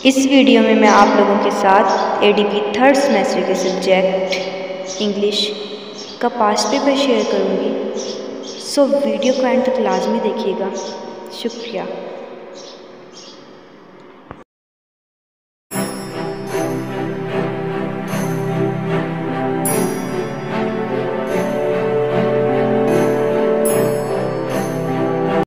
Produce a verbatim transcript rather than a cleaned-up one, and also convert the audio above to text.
इस वीडियो में मैं आप लोगों के साथ एडीपी थर्ड सेमेस्टर के सब्जेक्ट इंग्लिश का पास्ट पेपर शेयर करूंगी। सो वीडियो को एंड तक लाजमी देखिएगा। शुक्रिया।